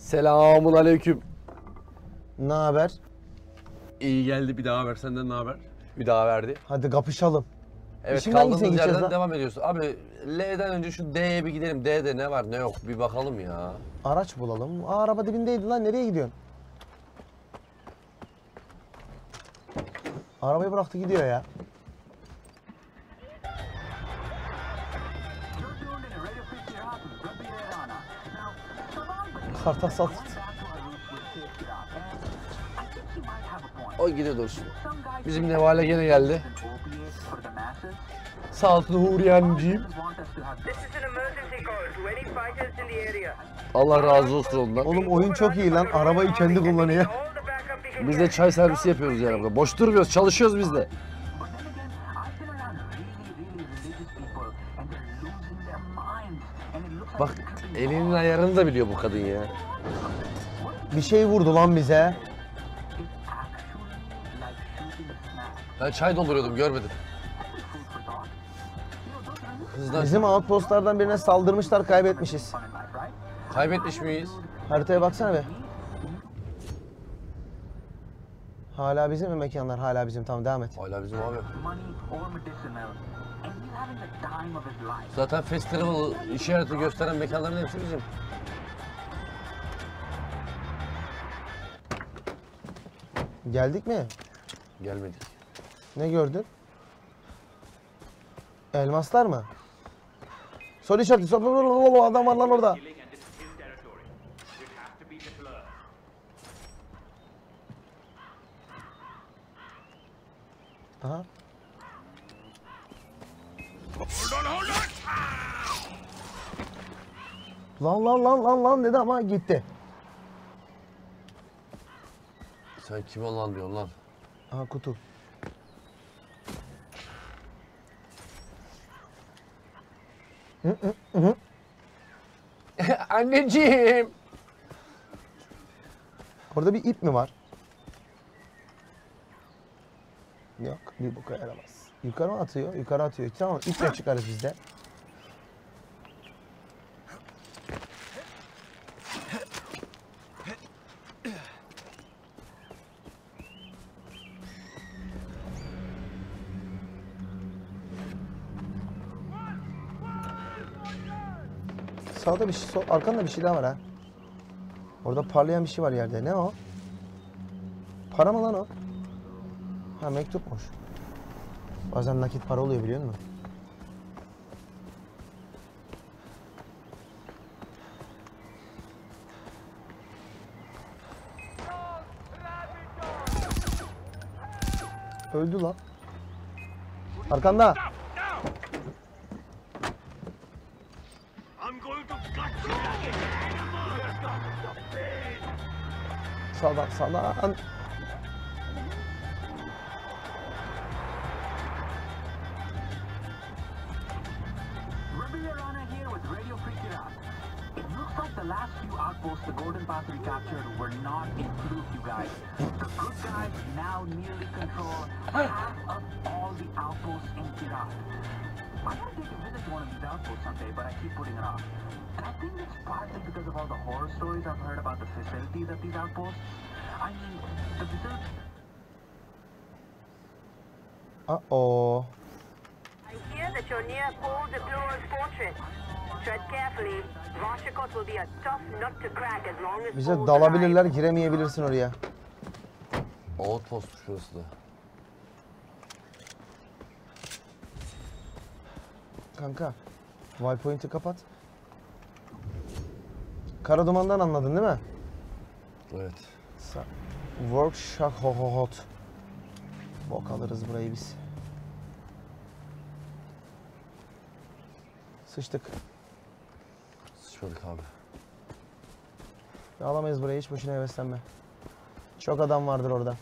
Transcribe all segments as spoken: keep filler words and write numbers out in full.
Selamun aleyküm. Ne haber? İyi geldi, bir daha ver. Senden ne haber? Bir daha verdi. Hadi kapışalım. Evet, İşin hangisine kaldığımız gideceğiz yerden lan? devam ediyoruz. Abi L'den önce şu D'ye bir gidelim. D'de ne var ne yok bir bakalım ya. Araç bulalım. Aa, araba dibindeydi lan. Nereye gidiyorsun? Arabayı bıraktı gidiyor ya. Kartal salt. O gidiyor dursun. Bizim Nevale gene geldi. Sağ olsun Huriyancığım. Allah razı olsun ondan. Oğlum oyun çok iyi lan. Arabayı kendi kullanıyor. Biz de çay servisi yapıyoruz yani. Boş durmuyoruz, çalışıyoruz biz de. Bak elinin ayarını da biliyor bu kadın ya. Bir şey vurdu lan bize. Ben çay dolduruyordum, görmedim. Hızdan Bizim outpostlardan birine saldırmışlar, kaybetmişiz. kaybetmiş miyiz? Haritaya baksana be. Hala bizim mi mekanlar? Hala bizim. Tamam, devam et. Hala bizim abi. Zaten festival işareti gösteren mekanların hepsi bizim. Geldik mi? Gelmedik. Ne gördün? Elmaslar mı? Soru işareti. Soru adam var lan orada. Aha. Lan lan lan lan lan dedi ama gitti. Sen kime lan diyorsun lan? Aha, kutu. Hı hı hı. Anneciğim. Orada bir ip mi var? Yok, bir boka yaramaz. Yukarı mı atıyor? Yukarı atıyor. Tamam, iple çıkarız biz de. Sağda bir şey, sol, arkanda bir şey daha var ha. Orada parlayan bir şey var yerde. Ne o? Para mı lan o? Ha, mektupmuş. Bazen nakit para oluyor, biliyor musun? Öldü lan. Arkanda. Sağdan sağdan. The last few outposts the Golden Path recaptured were not improved, you guys. The good guys now nearly control half of all the outposts in Iraq. I want to take a visit to one of these outposts someday, but I keep putting it off. And I think it's partly because of all the horror stories I've heard about the facilities at these outposts. I mean, the facilities... Uh-oh. I hear that you're near Paul de Blois fortress. Tread carefully. Vashikot will be a tough nut to crack as long as Bize Paul's dalabilirler, alive. giremeyebilirsin oraya. Outpost şurası da. Kanka, waypoint'i kapat. Kara dumandan anladın değil mi? Evet. Workshop ho ho hot. Bok alırız burayı biz. Sıçtık. Sıçmadık abi. Alamayız burayı, hiç boşuna heveslenme. Çok adam vardır orada.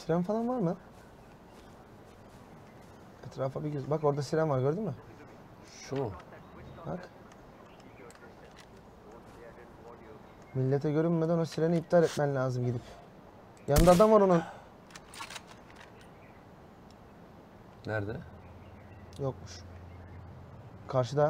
Siren falan var mı? Etrafa bir göz. Bak orada siren var, gördün mü? Şu mu? Bak. Millete görünmeden o sireni iptal etmen lazım gidip. Yanında adam var onun. Nerede? Yokmuş. Karşıda.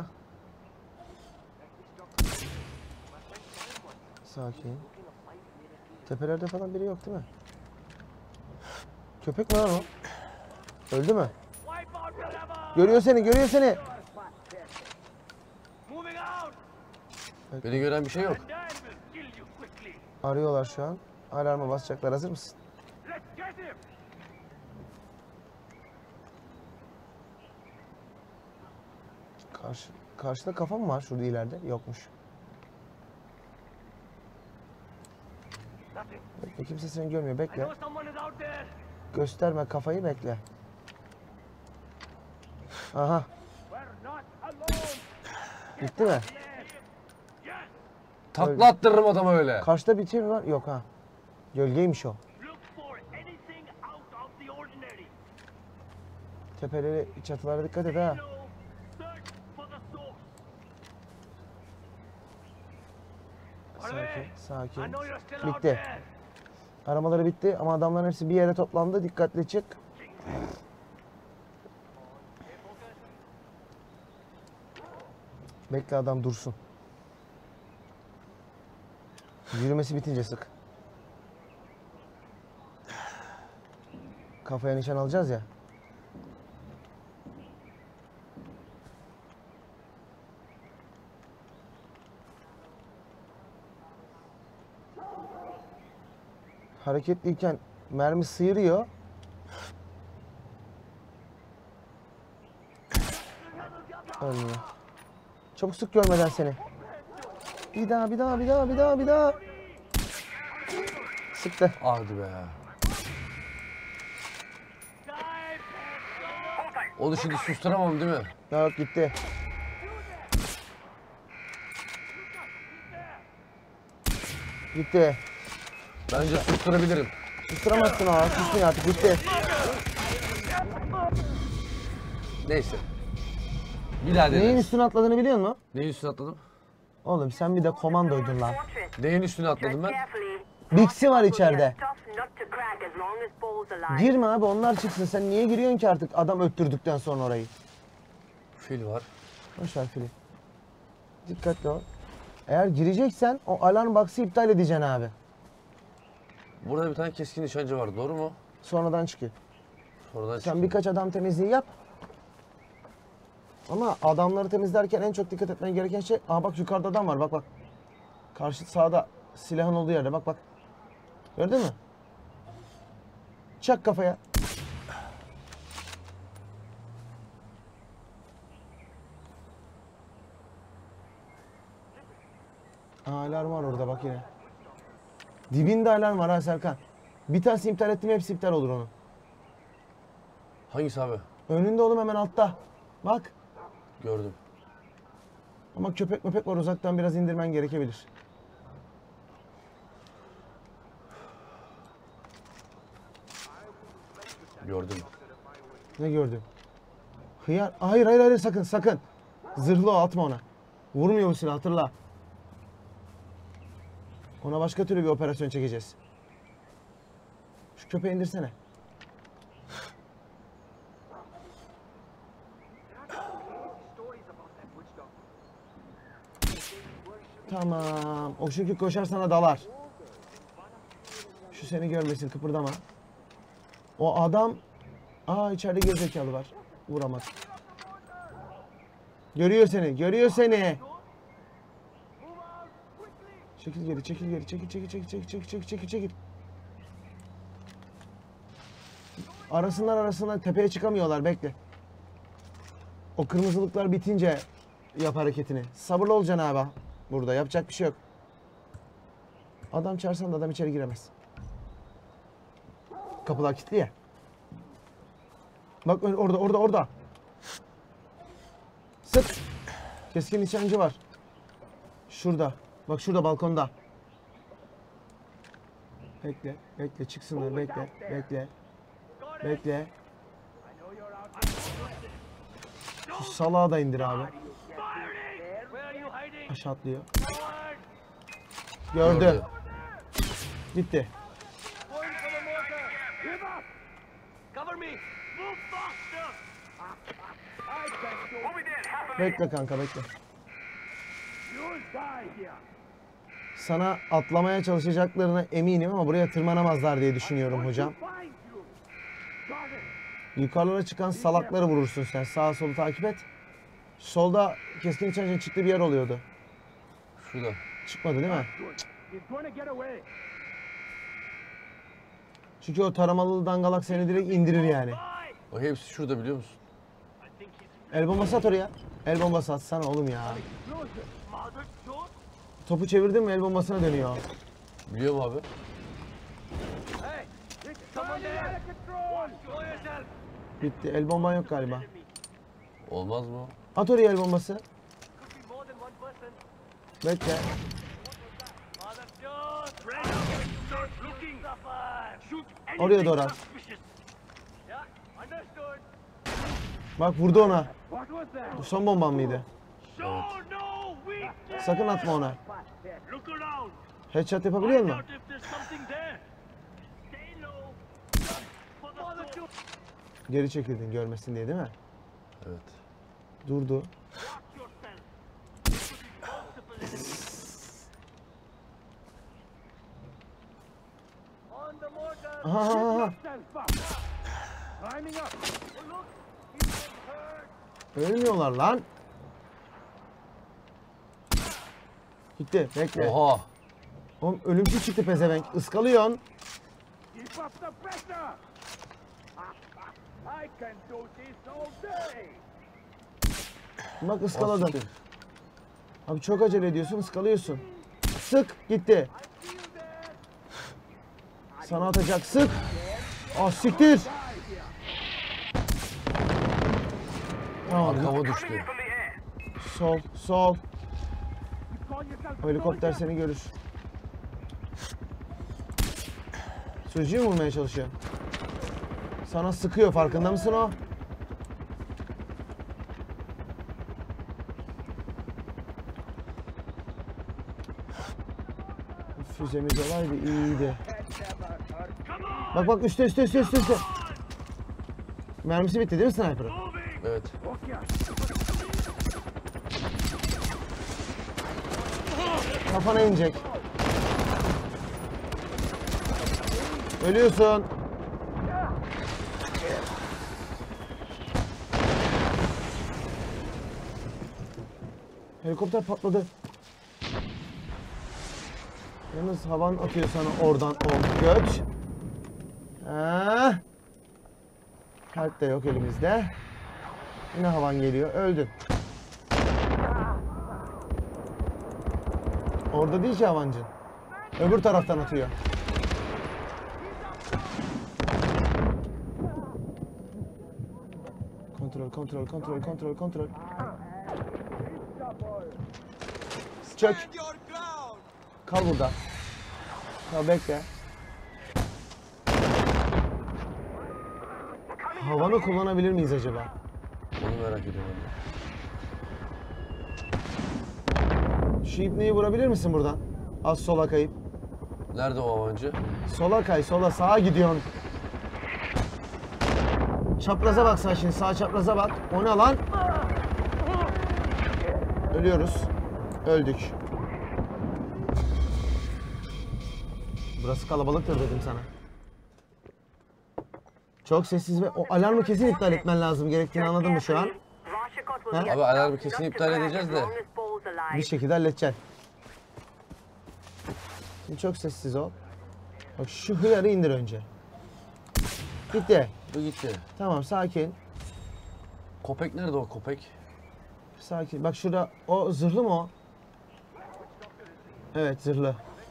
Sakin. Tepelerde falan biri yok değil mi? Köpek mi lan o? Öldü mü? Görüyor seni, görüyor seni. Beni gören bir şey yok. Arıyorlar şu an. Alarma basacaklar. Hazır mısın? Karşı, karşıda kafa mı var şurada ileride? Yokmuş. Bekle, kimse seni görmüyor. Bekle. Gösterme kafayı, bekle. Aha. Gitti mi? Takla attırırım adama öyle. Karşıda bir şey var. Yok ha. Gölgeymiş o. Tepeleri, çatılara dikkat et ha. Sakin, sakin. Bitti. Aramaları bitti ama adamların hepsi bir yere toplandı. Dikkatli çık. Bekle adam dursun. Yürümesi bitince sık. Kafaya nişan alacağız ya. Hareketliyken mermi sıyırıyor. Ölmüyor. Çabuk sık görmeden seni. Bir daha, bir daha, bir daha, bir daha, bir daha. Sıktı. Hadi be. Onu şimdi susturamam değil mi? Yok, gitti. Gitti. Bence susturabilirim. Susturamazsın ha. Sussun artık. Gitti. Neyse. Bir daha Neyin deneriz. üstüne atladığını biliyor musun? Neyin üstüne atladım? Oğlum sen bir de komandoydun lan. Neyin üstüne atladım ben? Bixi var içeride. Girme abi, onlar çıksın. Sen niye giriyorsun ki artık adam öttürdükten sonra orayı? Fil var. Boş ver fili. Dikkatli ol. Eğer gireceksen o alarm box'ı iptal edeceksin abi. Burada bir tane keskin nişancı var, doğru mu? Sonradan çıkıyor. Sonradan Sen çıktı. birkaç adam temizliği yap. Ama adamları temizlerken en çok dikkat etmen gereken şey... Aa bak yukarıda adam var, bak bak. Karşı sağda silahın olduğu yerde, bak bak. Gördün mü? Çak kafaya. Aa, alarm var orada bak yine. Dibinde alarm var ha Serkan. Bir tanesi iptal ettim, hepsi iptal olur onun. Hangisi abi? Önünde oğlum, hemen altta. Bak. Gördüm. Ama köpek köpek var, uzaktan biraz indirmen gerekebilir. Gördüm. Ne gördün? Hıyar. Hayır hayır hayır, sakın sakın. Zırhlı o, atma ona. Vurmuyor bu silah, hatırla. Ona başka türlü bir operasyon çekeceğiz. Şu köpeği indirsene. Tamam. O çünkü koşar sana dalar. Şu seni görmesin, kıpırdama. O adam... Aa, içeride gerizekalı var. Vuramaz. Görüyor seni, görüyor seni. Çekil geri, çekil geri, çekil, çekil, çekil, çekil, çekil, çekil, çekil, çekil. Arasınlar arasınlar, tepeye çıkamıyorlar, bekle. O kırmızılıklar bitince yap hareketini. Sabırlı olacaksın abi. Burada yapacak bir şey yok. Adam çağırsan da adam içeri giremez. Kapılar kilitli ya. Bak orada, orada, orada. Sık. Keskin nişancı var. Şurada. Bak şurada, balkonda. Bekle, bekle, çıksınlar, bekle, bekle. Bekle. Şu salağı da indir abi. Aşağı atlıyor. Gördü. Gördü. Gitti. Bekle kanka bekle. Sana atlamaya çalışacaklarına eminim ama buraya tırmanamazlar diye düşünüyorum hocam. Yukarılara çıkan salakları vurursun sen. Sağa solu takip et. Solda keskin nişancının çıktığı bir yer oluyordu. Şurada. Çıkmadı değil mi? Çünkü o taramalı dangalak seni direkt indirir yani. O hepsi şurada biliyor musun? El bombası at oraya. El bombası atsana oğlum ya. Topu çevirdin mi el bombasına dönüyor. Biliyor mu abi? Bitti. El bomban yok galiba. Olmaz mı? At oraya el bombası. Bekle. Oraya doğru at. Bak vurdu ona. Bu son bomban mıydı? Evet. Sakın atma ona. Headshot yapabiliyor musun? Geri çekildin görmesin diye değil mi? Evet. Durdu. Aha, aha, aha. Ölmüyorlar lan. Gitti. Bekle. Oha. Oğlum ölümsüz çıktı pezevenk. Iskalıyorsun. Bak ıskaladın. Siktir. Abi çok acele ediyorsun, ıskalıyorsun. Sık, gitti. Sana atacak, sık. Ah siktir. Tamam. Arkama düştü. Sol, sol. Helikopter seni görür. Sürücüyü mü vurmaya çalışıyor? Sana sıkıyor, farkında mısın o? Füzemiz olaydı iyiydi. Bak bak üstte üstte üstte üstte üstte. Mermisi bitti değil mi sniper'ın? Evet. Kafana inecek. Ölüyorsun. Helikopter patladı. Yalnız havan atıyor sana oradan o göç. Ha. Kalp de yok elimizde. Yine havan geliyor. Öldün. Orada değil ki havancın. Öbür taraftan atıyor. Kontrol, kontrol, kontrol, kontrol, kontrol. Çök. Kal burada. Kal bekle. Havanı kullanabilir miyiz acaba? Onu merak ediyorum. Şu ipneyi vurabilir misin buradan? Az sola kayıp. Nerede o avancı? Sola kay, sola sağa gidiyorsun. Çapraza bak sen şimdi, sağ çapraza bak. O ne lan? Ölüyoruz. Öldük. Burası kalabalıktır dedim sana. Çok sessiz ve o alarmı kesin iptal etmen lazım gerektiğini anladın mı şu an? Ha? Abi alarmı kesin iptal edeceğiz de. Bir şekilde halledeceksin. Şimdi çok sessiz ol. Bak şu hıyarı indir önce. Gitti. Bu gitti. Tamam sakin. Köpek nerede o köpek? Sakin. Bak şurada o zırhlı mı o? Evet zırhlı.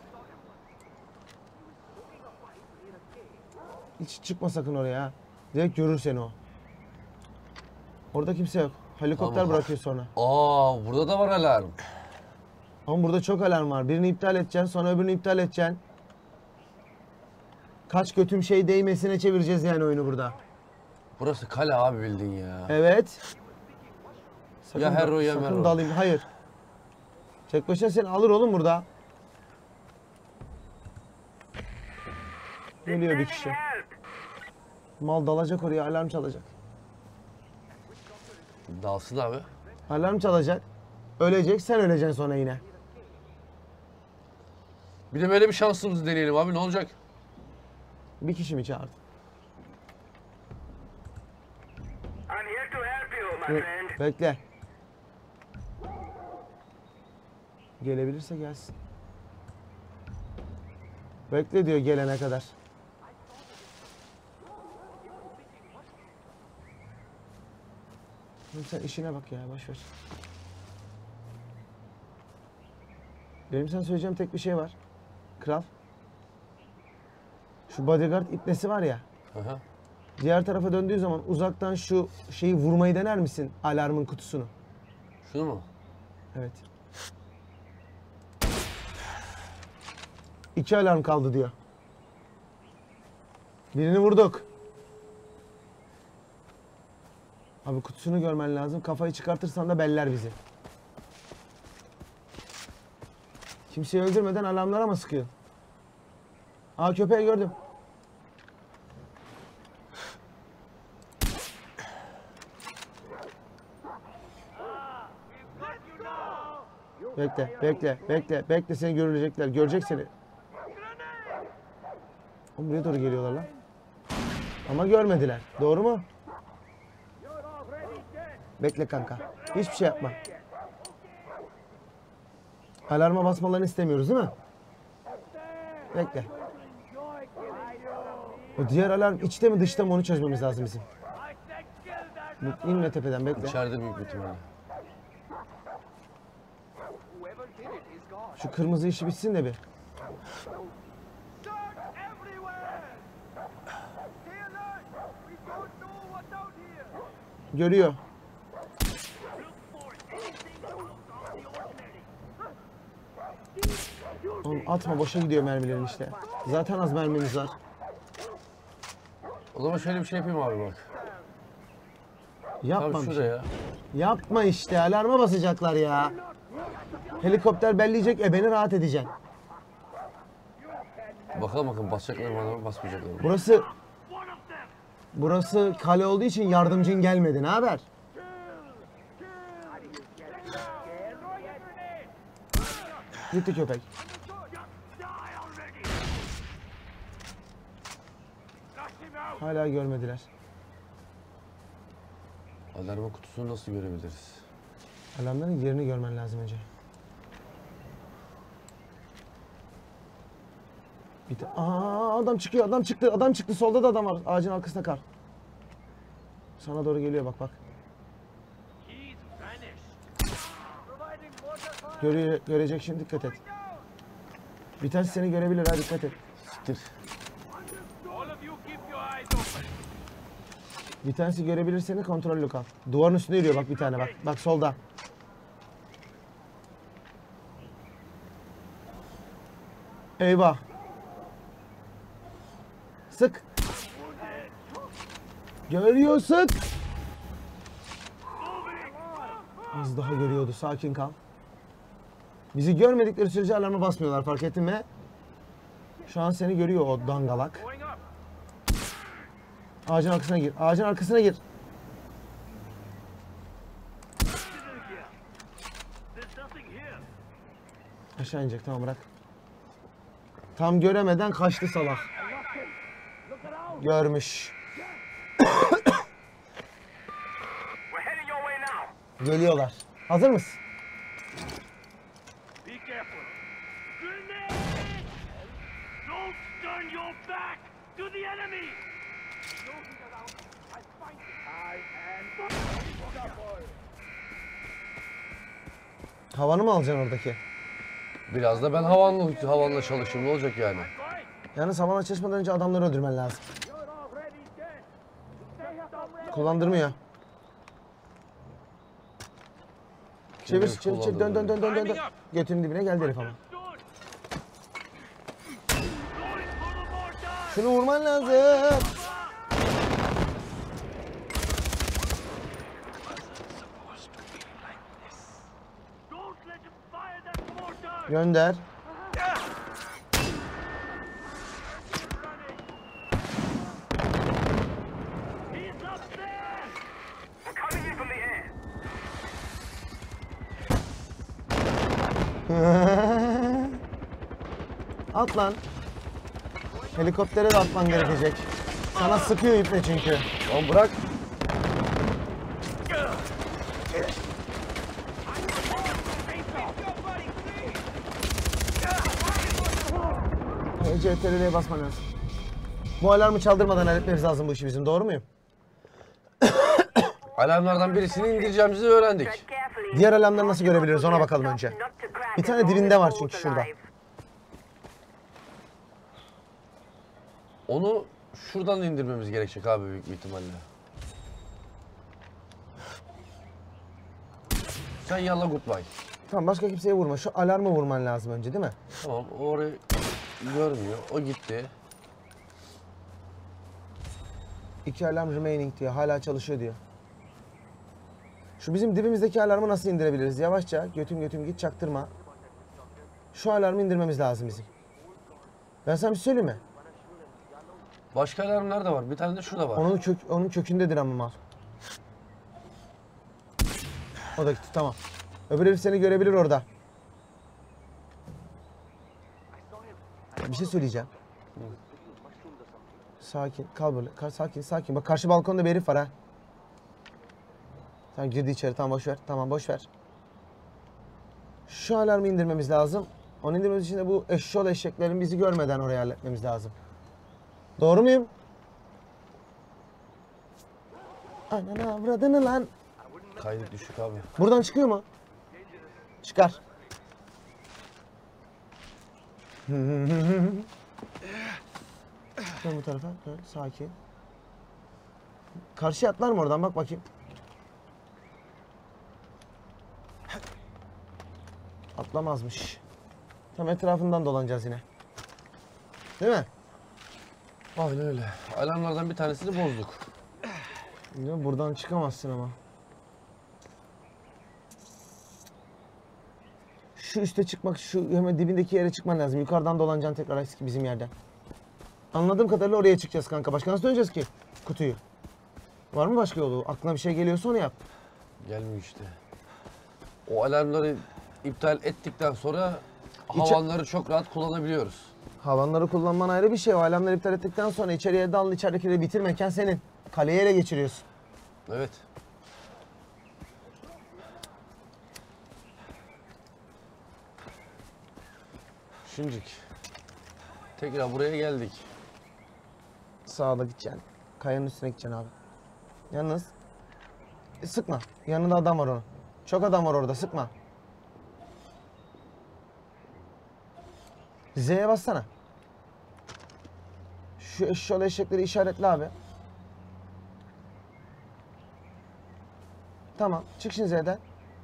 Hiç çıkma sakın oraya ha. Direkt görür seni o. Orada kimse yok. Helikopter Tamam. bırakıyor sonra. Aa, burada da var alarm. Ama burada çok alarm var. Birini iptal edeceksin, sonra öbürünü iptal edeceksin. Kaç götüm şey değmesine çevireceğiz yani oyunu burada. Burası kale abi bildiğin ya. Evet. Sakın Ya Herro da- ya sakın Merro. dalayım. Hayır. Tek başına seni alır oğlum burada. Geliyor bir kişi. Mal dalacak oraya, alarm çalacak. Dalsın abi. Alarm çalacak. Ölecek, sen öleceksin sonra yine. Bir de böyle bir şansımızı deneyelim abi, ne olacak? Bir kişi mi çağırdı? I'm here to help you, my Be- friend. Bekle. Gelebilirse gelsin. Bekle diyor gelene kadar. Oğlum sen işine bak ya, boş ver. Benim sana söyleyeceğim tek bir şey var. Kral. Şu bodyguard ipnesi var ya. Aha. Diğer tarafa döndüğü zaman uzaktan şu şeyi vurmayı dener misin? Alarmın kutusunu. Şunu mu? Evet. İki alarm kaldı diyor. Birini vurduk. Abi kutusunu görmen lazım. Kafayı çıkartırsan da beller bizi. Kimseyi öldürmeden alarmlara mı sıkıyor? Aa, köpeği gördüm. Bekle, bekle, bekle, bekle, seni görülecekler. Görecek seni. Oğlum buraya doğru geliyorlar lan. Ama görmediler. Doğru mu? Bekle kanka. Hiçbir şey yapma. Alarma basmalarını istemiyoruz değil mi? Bekle. O diğer alarm içte mi dışta mı onu çözmemiz lazım bizim. İnme tepeden, bekle. İçeride büyük bir ihtimalle. Şu kırmızı işi bitsin de bir. Görüyor. Oğlum atma, boşa gidiyor mermilerin işte. Zaten az mermimiz var. O zaman şöyle bir şey yapayım abi bak. Yapma Abi bir şurada şey. ya. Yapma işte, alarma basacaklar ya. Helikopter belleyecek, ebeni rahat edeceksin. Bakalım bakalım basacaklar mı adamı, basmayacaklar mı? Burası Burası kale olduğu için yardımcın gelmedi. Ne haber? Gitti köpek. Hala görmediler. Alarma kutusunu nasıl görebiliriz? Alarmların yerini görmen lazım önce. Bir de, aa, adam çıkıyor, adam çıktı, adam çıktı. Solda da adam var. Ağacın arkasında kar. Sana doğru geliyor, bak bak. Görüyor, görecek şimdi, dikkat et. Bir tanesi seni görebilir, ha, dikkat et. Siktir. Bir tanesi görebilir seni, kontrollü kal. Duvarın üstünde yürüyor bak bir tane, bak. Bak solda. Eyvah. Sık. Görüyor, sık. Az daha görüyordu, sakin kal. Bizi görmedikleri sürece alarma basmıyorlar, fark ettin mi? Şu an seni görüyor o dangalak. Ağacın arkasına gir, ağacın arkasına gir. Aşağı inecek, tamam, bırak. Tam göremeden kaçtı salak. Görmüş. We're heading your way now. Geliyorlar. Hazır mısın? Be careful. Grenade! Don't turn your back to the enemy! Havanı mı alacaksın oradaki? Biraz da ben havanla, havanla çalışayım, ne olacak yani? Yalnız havana çalışmadan önce adamları öldürmen lazım. Kullandırmıyor. Çevir, Kendimi çevir, çevir. Dön, dön, dön, dön, dön, dön. Lining up. Götünün dibine geldi herif ama. Going for the mortar! Şunu vurman lazım. Gönder. At lan. Helikoptere de atman gerekecek. Sana sıkıyor iple çünkü. Lan bırak. C T R L'ye basman lazım. Bu alarmı çaldırmadan halletmemiz lazım bu işi bizim. Doğru muyum? Alarmlardan birisini indireceğimizi öğrendik. Diğer alarmları nasıl görebiliriz ona bakalım önce. Bir tane dibinde var çünkü şurada. Onu şuradan indirmemiz gerekecek abi büyük bir ihtimalle. Sen yalla goodbye. Tamam başka kimseye vurma. Şu alarmı vurman lazım önce değil mi? Tamam o orayı görmüyor. O gitti. İki alarm remaining diyor. Hala çalışıyor diyor. Şu bizim dibimizdeki alarmı nasıl indirebiliriz? Yavaşça götüm götüm git çaktırma. Şu alarmı indirmemiz lazım bizim. Ben sana bir şey söyleyeyim mi? Başka alarmlar da var. Bir tane de şurada var. Onun kök onun kökündedir ama mal. O da gitti tamam. Öbür herif seni görebilir orada. Bir şey söyleyeceğim. Sakin, kal böyle. Kal, sakin, sakin. Bak karşı balkonda bir herif var ha. Tamam girdi içeri. Tamam boş ver. Tamam boş ver. Şu alarmı indirmemiz lazım. Onu indirmemiz için de bu eşşoğlu eşeklerin bizi görmeden oraya halletmemiz lazım. Doğru muyum? Anana avradını lan. Kaydı düşük abi. Buradan çıkıyor mu? Çıkar. Dön bu tarafa. Dön. Sakin. Karşıya atlar mı oradan? Bak bakayım. Atlamazmış. Tam etrafından dolanacağız yine. Değil mi? Aynen öyle. Alarmlardan bir tanesini bozduk. Ya buradan çıkamazsın ama. Şu üste çıkmak, şu hemen dibindeki yere çıkman lazım. Yukarıdan dolanacaksın tekrar eski bizim yerden. Anladığım kadarıyla oraya çıkacağız kanka. Başka nasıl döneceğiz ki kutuyu? Var mı başka yolu? Aklına bir şey geliyorsa onu yap. Gelmiyor işte. O alarmları iptal ettikten sonra havanları çok rahat kullanabiliyoruz. Havanları kullanman ayrı bir şey. O alarmları iptal ettikten sonra içeriye dal, içeridekileri bitir. Mekan senin. Kaleyi ele geçiriyorsun. Evet. Şimdilik. Tekrar buraya geldik. Sağda gideceksin. Kayanın üstüne gideceksin abi. Yalnız e, sıkma. Yanında adam var onun. Çok adam var orada. Sıkma. Z'ye bassana. Şu eşşoğlu eşekleri işaretle abi. Tamam. Çık şimdi Z'den.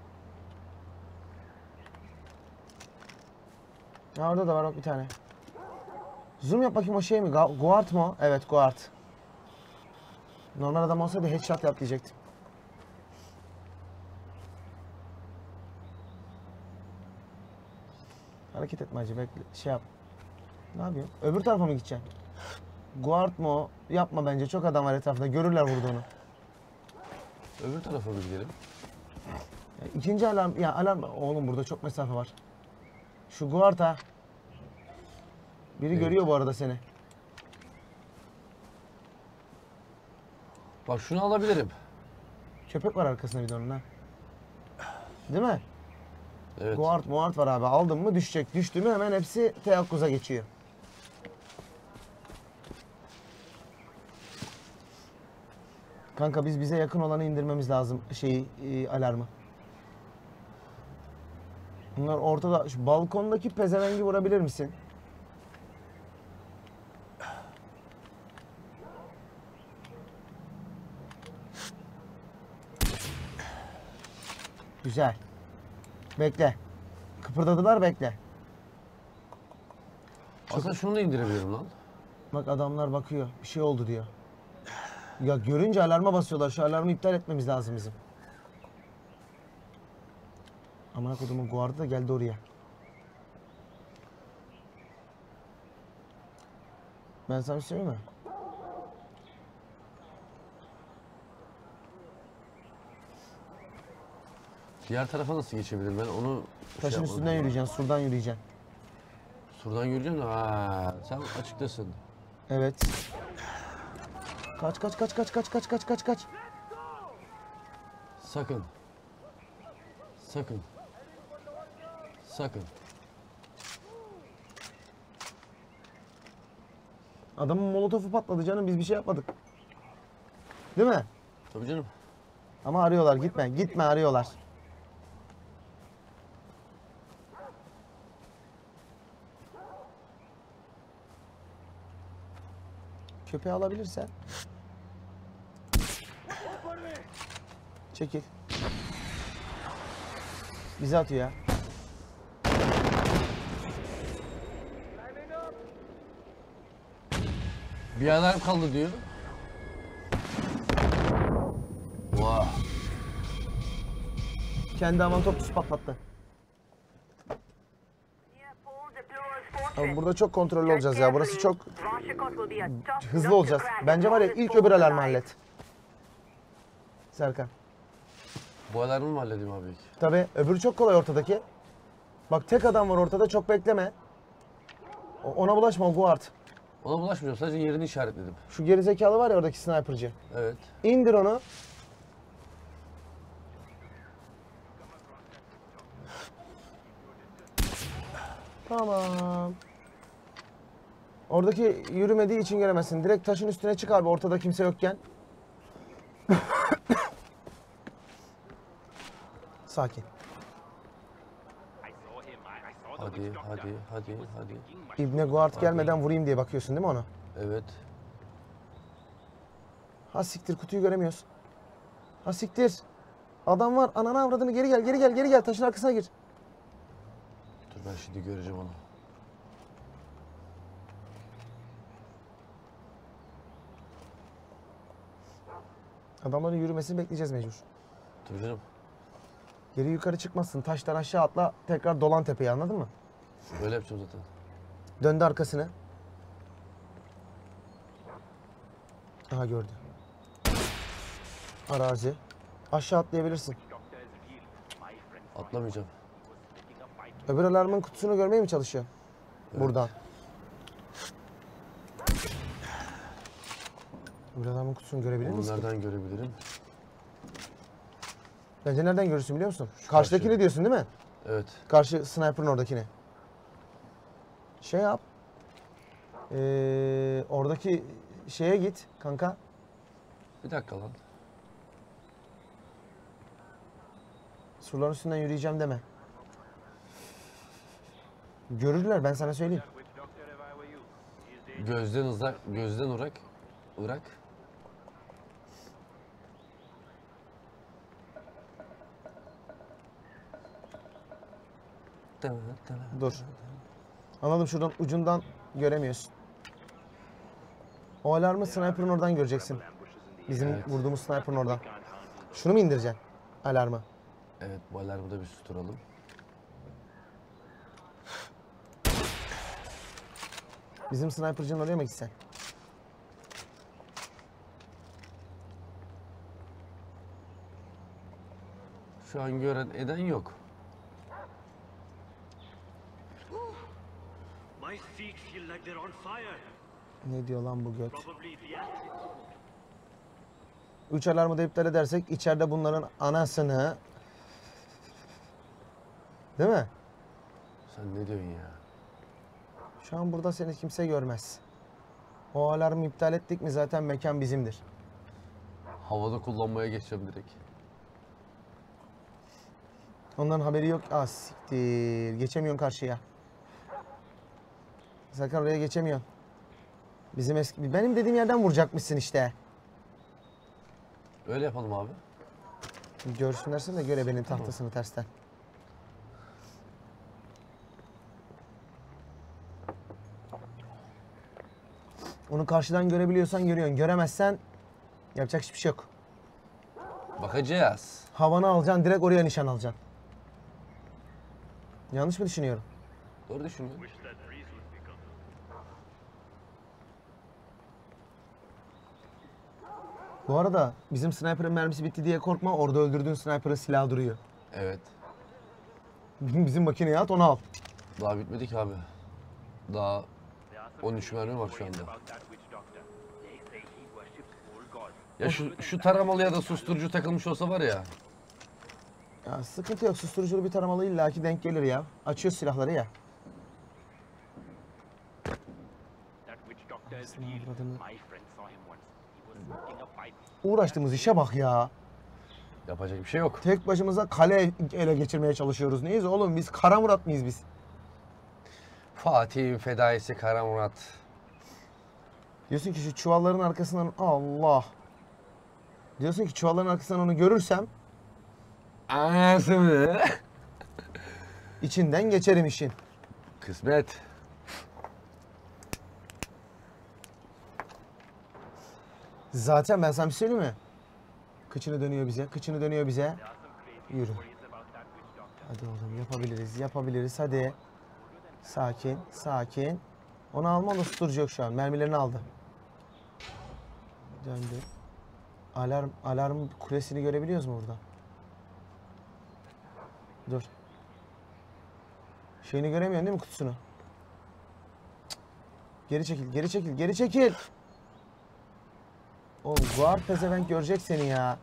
Ha, orada da var bak bir tane. Zoom yap bakayım o şey mi? Ga- Guard mı o? Evet Guard. Normal adam olsaydı headshot yap diyecektim. Hareket etme acı bekle. Şey yap. Ne yapıyorsun? Öbür tarafa mı gideceksin? Guard mı o? Yapma bence. Çok adam var etrafında. Görürler vurduğunu. Öbür tarafa bir gidelim. Ya, ikinci alarm. Ya alarm. Oğlum burada çok mesafe var. Şu Guard ha. Biri Evet. görüyor bu arada seni. Bak şunu alabilirim. Köpek var arkasında bir de onun ha. Değil mi? Evet. Guard muard var abi. Aldın mı düşecek. Düştü mü hemen hepsi teyakkuza geçiyor. Kanka biz bize yakın olanı indirmemiz lazım. Şeyi, e, alarmı. Bunlar ortada. Şu balkondaki pezevengi vurabilir misin? Güzel. Bekle. Kıpırdadılar bekle. Aslında şunu da indirebilirim lan. Bak adamlar bakıyor. Bir şey oldu diyor. Ya görünce alarma basıyorlar. Şu alarmı iptal etmemiz lazım bizim. Amına kodumun guardı da geldi oraya. Ben sana bir şey söyleyeyim mi? Diğer tarafa nasıl geçebilirim ben onu... Taşın şey üstünden yapmadım. yürüyeceksin, surdan yürüyeceksin. Surdan yürüyeceğim de ha, sen açıktasın. Evet. Kaç kaç kaç kaç kaç kaç kaç kaç kaç. Sakın. Sakın. Sakın. Adamın molotofu patladı canım, biz bir şey yapmadık. Değil mi? Tabii canım. Ama arıyorlar, gitme gitme arıyorlar. Köpeği alabilirsen. Çekil. Bizi atıyor ya. Bir alarm kaldı diyor. Vah. Kendi aman topçusu patlattı. Abi burada çok kontrollü olacağız ya. Burası çok hızlı olacağız. Bence var ya ilk öbür alarmı hallet. Serkan. Bu alarmı mı halledeyim abi? Tabii öbürü çok kolay ortadaki. Bak tek adam var ortada, çok bekleme. O- Ona bulaşma, o guard. Ona bulaşmayacağım, sadece yerini işaretledim. Şu gerizekalı var ya oradaki sniperci. Evet. İndir onu. Tamam. Oradaki yürümediği için göremezsin. Direkt taşın üstüne çık abi ortada kimse yokken. Sakin. Hadi, hadi, hadi, hadi. İbne Guard gelmeden vurayım diye bakıyorsun değil mi ona? Evet. Ha siktir, kutuyu göremiyoruz. Ha siktir. Adam var, ananı avradını, geri gel geri gel geri gel, taşın arkasına gir. Dur ben şimdi göreceğim onu. Adamların yürümesini bekleyeceğiz mecbur. Tabii canım. Geri yukarı çıkmazsın, taştan aşağı atla, tekrar dolan tepeyi, anladın mı? Böyle yapacağım zaten. Döndü arkasını. Aha gördü. Arazi. Aşağı atlayabilirsin. Atlamayacağım. Öbür alarmın kutusunu görmeye mi çalışıyor? Buradan. Öbür alarmın kutusunu görebilir Onu misin? nereden görebilirim? Bence nereden görürsün biliyor musun? Karşıdakini karşı. diyorsun değil mi? Evet. Karşı sniper'ın oradakini. Şey yap. Ee, oradaki şeye git kanka. Bir dakika lan. Surların üstünden yürüyeceğim deme. Görürler, ben sana söyleyeyim. Gözden uzak, gözden urak. Irak. Dur. Anladım, şuradan ucundan göremiyorsun. O alarmı sniper'ın oradan göreceksin. Bizim Evet. vurduğumuz sniper'ın oradan. Şunu mu indireceksin? Alarmı. Evet, bu alarmı da bir susturalım. Bizim sniper'cının oraya mı gitsen? Şu an gören eden yok. My feet feel like they're on fire. Ne diyor lan bu göt? Probably the acid. Üç alarmı da iptal edersek içeride bunların anasını... Değil mi? Sen ne diyorsun ya? Şu an burada seni kimse görmez. O alarmı iptal ettik mi zaten mekan bizimdir. Havada kullanmaya geçeceğim direkt. Onların haberi yok. Ah siktir. Geçemiyorsun karşıya. Serkan oraya geçemiyorsun. Bizim eski... Benim dediğim yerden vuracakmışsın işte. Öyle yapalım abi. Görsünlerse de göre benim tahtasını tersten. Onu karşıdan görebiliyorsan görüyorsun. Göremezsen yapacak hiçbir şey yok. Bakacağız. Havanı alacaksın, direkt oraya nişan alacaksın. Yanlış mı düşünüyorum? Doğru düşünüyorum. Wish that breeze would pick up. Bu arada bizim sniper'ın mermisi bitti diye korkma. Orada öldürdüğün sniper'ın silahı duruyor. Evet. Bizim makineye at, onu al. Daha bitmedi ki abi. Daha on üç mermi var şu anda. About that witch doctor. They say he worships old gods. Ya şu, şu taramalı ya da susturucu takılmış olsa var ya. Ya sıkıntı yok. Susturuculu bir taramalı illaki denk gelir ya. Açıyor silahları ya. That witch doctor is Aslında real. avradını- My friend saw him once. He was smoking a pipe. Uğraştığımız işe bak ya. Yapacak bir şey yok. Tek başımıza kale ele geçirmeye çalışıyoruz. Neyiz oğlum? Biz Kara Murat mıyız biz? Fatih'in fedaisi Kara Murat. Diyorsun ki şu çuvalların arkasından Allah. Diyorsun ki çuvalların arkasından onu görürsem Anasını. içinden geçerim işin. Kısmet. Zaten ben sana bir şey söyleyeyim mi? Kıçını dönüyor bize, kıçını dönüyor bize. Yürü. Hadi oğlum yapabiliriz, yapabiliriz hadi. Sakin, sakin. Onu alma da susturucu yok şu an. Mermilerini aldı. Döndü. Alarm, alarm kulesini görebiliyoruz mu burada? Dur. Şeyini göremiyorsun değil mi, kutusunu? Cık. Geri çekil, geri çekil, geri çekil. Oğlum guard pezevenk görecek seni ya.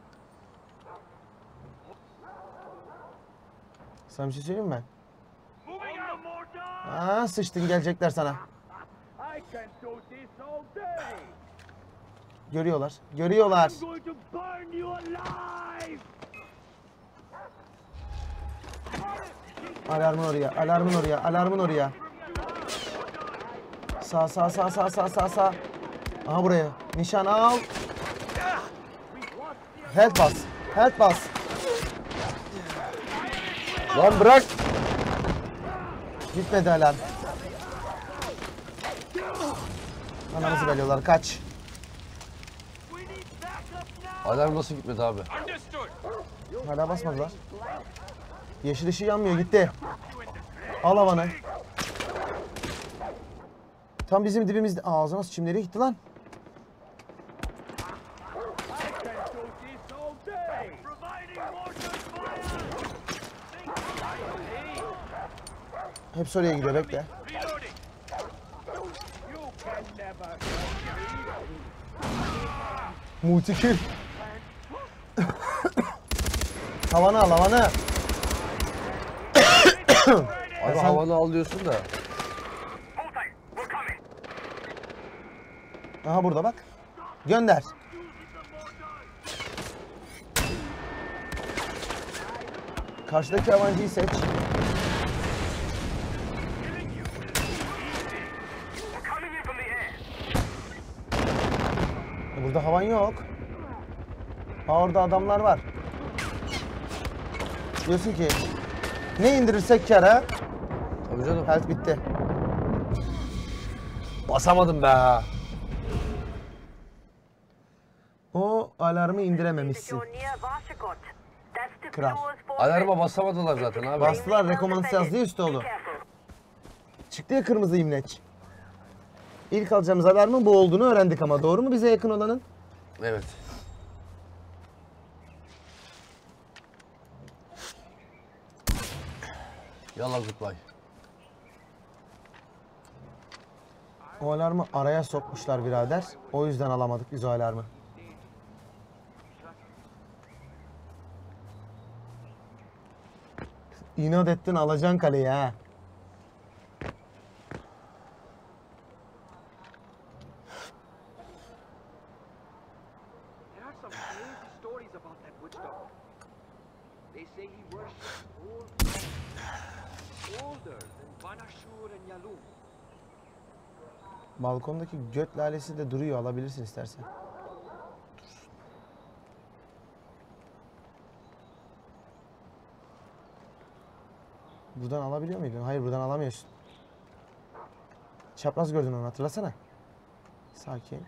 Sana bir şey söyleyeyim mi ben? Moving out! Mortar! Aa, sıçtın, gelecekler sana. I can do this all day! Görüyorlar, görüyorlar. I'm going to burn you alive! Alarmın oraya, alarmın oraya, alarmın oraya. Sağ, sağ, sağ, sağ, sağ, sağ, sağ. Aha buraya. Nişan al. Health bas, health bas. Lan bırak. Gitmedi alarm. Anamızı veriyorlar, kaç. Alarm nasıl gitmedi abi? Understood! Hala basmadılar. Yeşil ışığı yanmıyor, gitti. Al havanı. Tam bizim dibimizde. Ağzına sıçayım, nereye gitti lan? I can do this all day! Providing mortar fire! Hepsi oraya gidiyor, bekle. Reloading! You can never Multikil. Havanı al, havanı. Abi sen- havanı al diyorsun da. Hold tight. We're coming. Aha burada bak. Gönder. Karşıdaki yabancıyı seç. We're coming in from the air. E, Burada havan yok. Ha, orada adamlar var. Diyorsun ki ne indirirsek kâra. Tabii canım. Health bitti. Basamadım be. O alarmı That indirememişsin. you're near Vashikot. That's the Kral. closest fortress. Alarma basamadılar zaten abi. Bastılar, rekomandası yazdı ya üstü Be oğlu. careful. Çıktı ya kırmızı imleç. İlk alacağımız alarmın bu olduğunu öğrendik ama doğru mu bize yakın olanın? Evet. Yallah goodbye. O alarmı araya sokmuşlar birader. O yüzden alamadık biz o alarmı. İnat ettin, alacaksın kaleyi ha. There are some crazy stories about that witch doctor. They say he worships old gods, older than Banashur and Yalum. Balkondaki göt lalesi de duruyor, alabilirsin istersen. Buradan alabiliyor muydun? Hayır, buradan alamıyorsun. Çapraz gördün onu, hatırlasana. Sakin.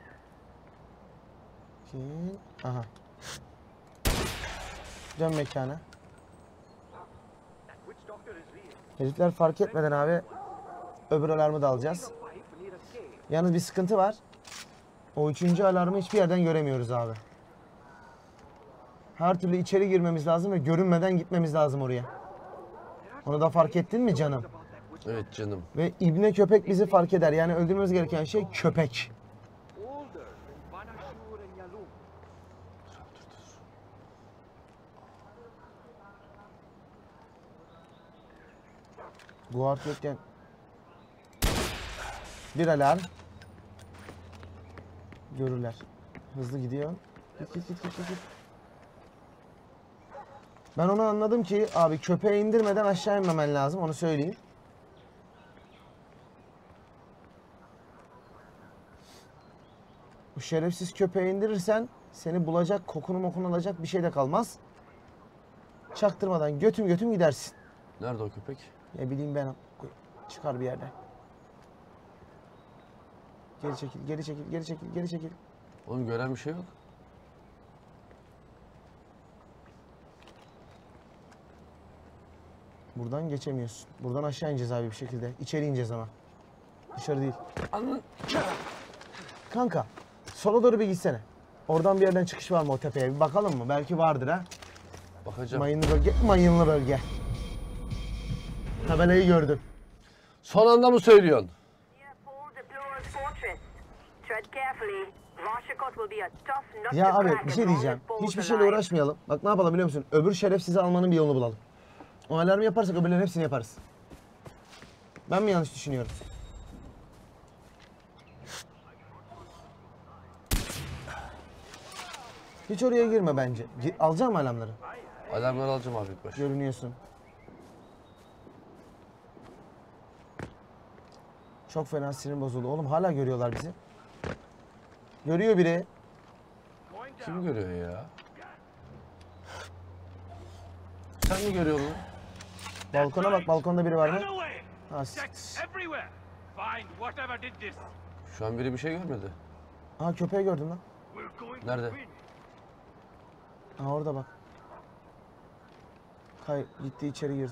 Sakin. Aha. Dön mekana. That witch doctor is real. Herifler fark etmeden abi öbür alarmı da alacağız. Fight near a cave. Yalnız bir sıkıntı var. O üçüncü alarmı hiçbir yerden göremiyoruz abi. Her türlü içeri girmemiz lazım ve görünmeden gitmemiz lazım oraya. Onu da fark ettin mi canım? Evet canım. Ve ibne köpek bizi fark eder. Yani öldürmemiz gereken şey köpek. Older than Banashur and Yalum. Guard yokken bir alarm. Görürler. Hızlı gidiyor. Git git git git git. git. Ben onu anladım ki abi köpeği indirmeden aşağı inmemen lazım, onu söyleyeyim. Bu şerefsiz köpeği indirirsen seni bulacak, kokunu mokunu alacak bir şey de kalmaz. Çaktırmadan götüm götüm gidersin. Nerede o köpek? Ne bileyim ben, çıkar bir yerden. Geri çekil, geri çekil, geri çekil, geri çekil. Oğlum gören bir şey yok. Buradan geçemiyorsun. Buradan aşağı ineceğiz abi bir şekilde. İçeri ineceğiz ama. Dışarı değil. Anladın. Kanka, sola doğru bir gitsene. Oradan bir yerden çıkış var mı o tepeye? Bir bakalım mı? Belki vardır ha. Bakacağım. Mayınlı bölge, mayınlı bölge. Tabelayı gördüm. Son anda mı söylüyorsun? Near Paul de Blois fortress. Tread carefully. Vashikot will be a tough nut Ya to abi crack bir as şey long as diyeceğim. Paul's Hiçbir şeyle alive. uğraşmayalım. Bak ne yapalım biliyor musun? Öbür şerefsizi almanın bir yolunu bulalım. O alarmı yaparsak öbürlerin hepsini yaparız. Ben mi yanlış düşünüyorum? Hiç oraya girme bence. Gi- Alacağım mı alarmları? Alarmları alacağım abi ilk baş. Görünüyorsun. Çok fena sinir bozuldu. Oğlum hala görüyorlar bizi. Görüyor biri. Kim görüyor ya? Sen mi görüyorsun lan? Balkona bak, balkonda biri var mı? Run away! Ha, Check s- everywhere! Find whatever did this. Şu an biri bir şey görmedi. Aha köpeği gördüm lan. We're going Nerede? to win. Ha orada bak. Kay gitti içeri girdi.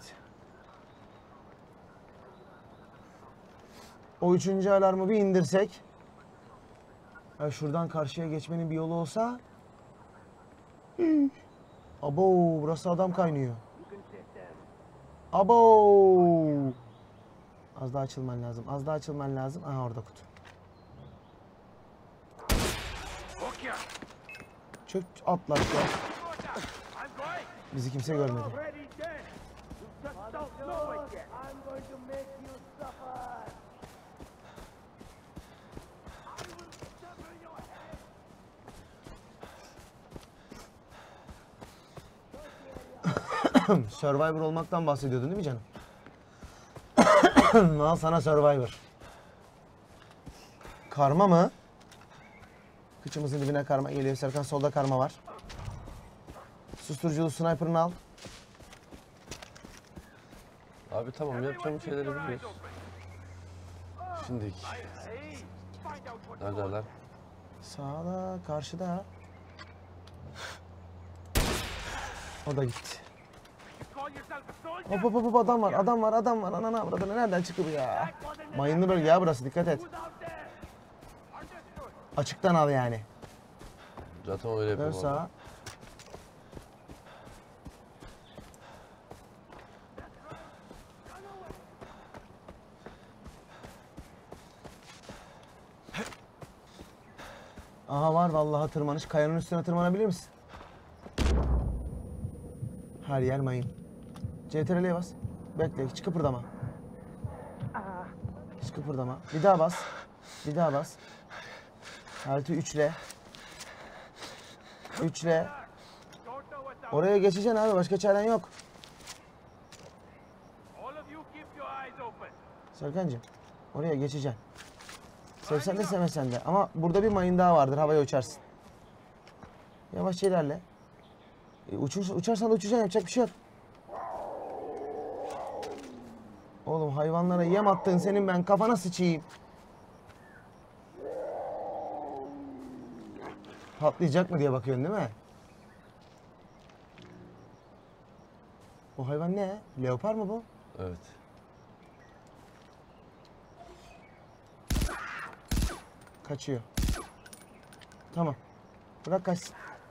O üçüncü alarmı bir indirsek. Ya şuradan karşıya geçmenin bir yolu olsa. Üh. Abo burası adam kaynıyor. Abo. Az daha açılman lazım. Az daha açılman lazım. Aha orada kutu. Okya! Çök atla aşağı. I'm going! Bizi kimse görmedi. Already dead! You just don't know it yet! I'm going to make you suffer! I will sever your head! Survivor olmaktan bahsediyordun değil mi canım? Al sana Survivor. Karma mı? Kıçımızın dibine karma geliyor. Serkan solda karma var. Susturuculu sniper'ını al. Abi tamam yapacağım şeyleri biliyoruz. Şimdi Hey! Find out what neredeler? Sağda, karşıda. O da gitti. you call yourself a soldier? Hop hop hop hop, adam var, adam var, adam var. Anana burada nereden çıktı bu ya? Mayınlı bölge ya burası, dikkat et. Who's out there? Understood! Açıktan al yani. Zaten öyle Dön yapıyorum abi. sağa. Aha var vallahi tırmanış. Kayanın üstüne tırmanabilir misin? Her yer mayın. C T R L'ye bas. Bekle, hiç kıpırdama. Hiç kıpırdama. Bir daha bas. Bir daha bas. Altı üçle. Üçle. Don't know what's out. Oraya geçeceksin abi. Başka çaren yok. All of you keep your eyes open. Serkancığım. Oraya geçeceksin. Sevsen de sevmesen de. Ama burada bir mayın daha vardır. Havaya uçarsın. Yavaşça ilerle. E, uçur, uçarsan da uçacaksın. Yapacak bir şey yok. Oğlum hayvanlara yem attın senin, ben kafana sıçayım. Patlayacak mı diye bakıyorsun değil mi? O hayvan ne? Leopar mı bu? Evet. Kaçıyor. Tamam. Bırak kaçsın.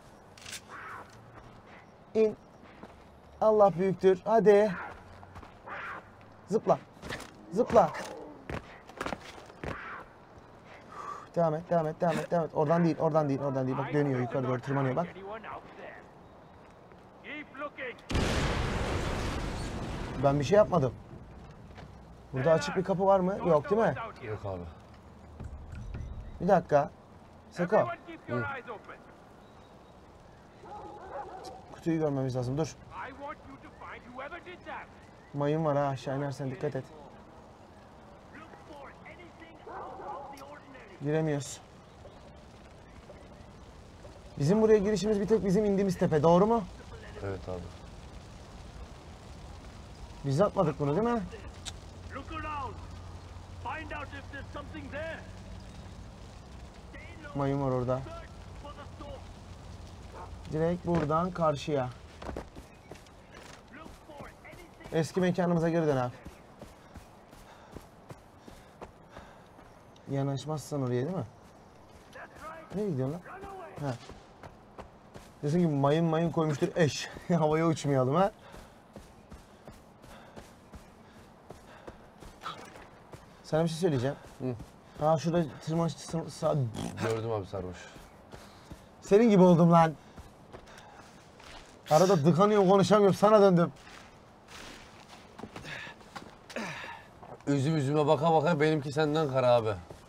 İn. Allah büyüktür. Hadi. Zıpla. Zıpla. Devam et, devam et, devam et, devam et. Oradan değil, oradan değil, oradan değil. Bak dönüyor yukarı doğru tırmanıyor bak. Ben bir şey yapmadım. Burada açık bir kapı var mı? Yok değil mi? Yok abi. Bir dakika. Seko. Kutuyu görmemiz lazım. Dur. Mayın var ha. Aşağı inersen dikkat et. Giremiyoruz. Bizim buraya girişimiz bir tek bizim indiğimiz tepe. Doğru mu? Evet abi. Biz atmadık bunu değil mi? Look around. Find out if there's something there. Mayın var orada. Search for the source. Direkt buradan karşıya. Look for anything. Eski mekanımıza geri dön abi. Yanaşmazsan oraya değil mi? That's right. Nereye gidiyorsun lan? Run away. Ha. Diyorsun ki mayın mayın koymuştur eş. Havaya uçmayalım ha. Sana bir şey söyleyeceğim. Hı. Aa şurada tırmanış sağ... Gördüm abi sarhoş. Senin gibi oldum lan. Arada tıkanıyorum konuşamıyorum sana döndüm. Üzüm üzüme baka baka benimki senden kara abi.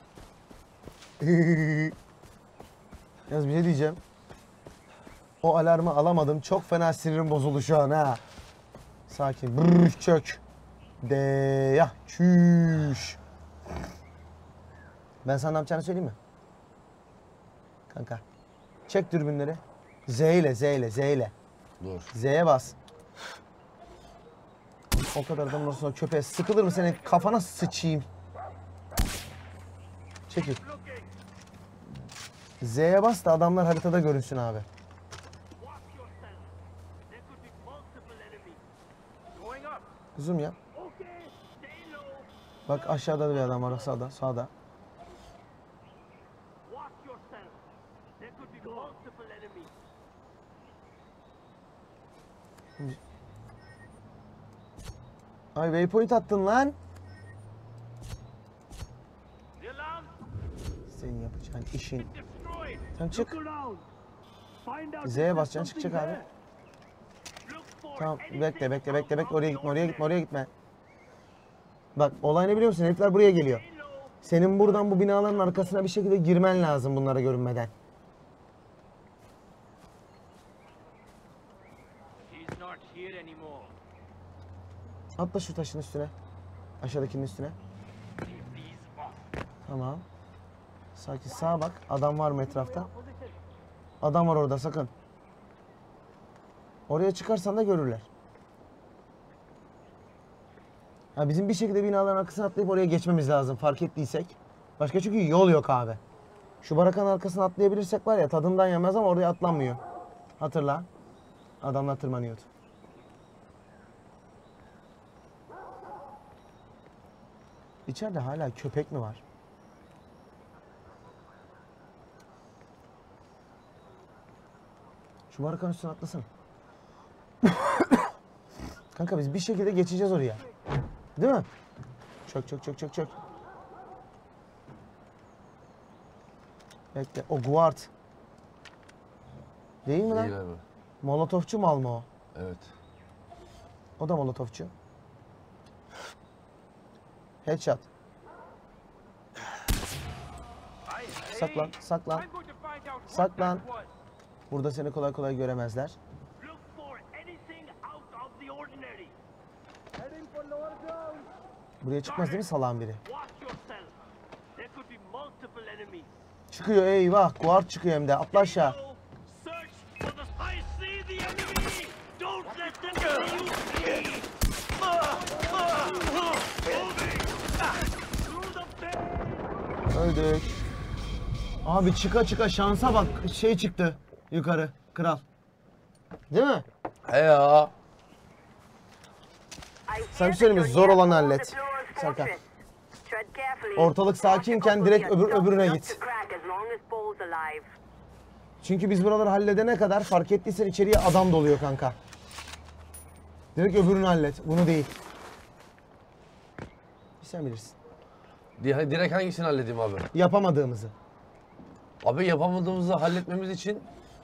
Yalnız bir şey diyeceğim. O alarmı alamadım. Çok fena sinirim bozuldu şu an ha. Sakin. Brrr, çök. De ya. Çüş. Ben sana ne yapacağını söyleyeyim mi? Kanka. Çek dürbünleri. Z ile, Z ile, Z ile. Dur. Z'ye bas. O kadar adamın sonra köpeğe sıkılır mı senin kafana sıçayım. Çekil. Z'ye bas da adamlar haritada görünsün abi. Watch yourself. There could be multiple enemies. Going up. Zoom yap. Okay. Stay low. Bak aşağıda da bir adam var sağda, sağda. Watch yourself. There could be multiple enemies. Ay waypoint attın lan. The alarm Senin yapacağın işin. destroyed. Sen çık. Look around. Find out if Z'ye there's basacaksın something çıkacak abi. there. Look for Tamam anything bekle bekle bekle out bekle of oraya the gitme oraya gitme ordinary. oraya gitme. Bak olay ne biliyor musun? Herifler buraya geliyor. Stay low. Senin buradan bu binaların arkasına bir şekilde girmen lazım bunlara görünmeden. He's not here anymore. Atla şu taşın üstüne. Aşağıdakinin üstüne. Leave these off. Tamam. Sakin sağa bak. Adam var mı etrafta? Adam var orada sakın. Oraya çıkarsan da görürler. Ha, bizim bir şekilde binaların arkasına atlayıp oraya geçmemiz lazım fark ettiysek. Başka çünkü yol yok abi. Şu barakanın arkasına atlayabilirsek var ya tadından yemez ama oraya atlanmıyor. Hatırla. Adamlar tırmanıyordu. İçeride hala köpek mi var? Şu barakanın üstüne atlasana. Kanka biz bir şekilde geçeceğiz oraya. Değil mi? Çök çök çök çök çök. Bekle. O guard. Değil mi lan? Değil abi. Molotofçu mal mı o? Evet. O da molotofçu. Headshot. Saklan, saklan. I'm going to find out what Saklan. that was. Burada seni kolay kolay göremezler. Look for anything out of the ordinary. Heading for lower ground. Buraya çıkmaz değil mi salağın biri? Watch yourself. There could be multiple enemies. Çıkıyor eyvah. Guard çıkıyor hem de. Atla aşağı. Search for the... I see the enemy! Don't let them see you flee! Moving! Through the bay! Öldük. Abi çıka çıka şansa bak, şey çıktı yukarı, kral. Değil mi? He ya. Sana bir söyleyeyim mi? Zor olanı hallet. Serkan. Ortalık sakinken direkt öbür öbürüne git. Çünkü biz buraları halledene kadar fark ettiysen içeriye adam doluyor kanka. Direkt öbürünü hallet. Bunu değil. Sen bilirsin. Di- Direkt hangisini halledeyim abi? Yapamadığımızı. Abi yapamadığımızı halletmemiz için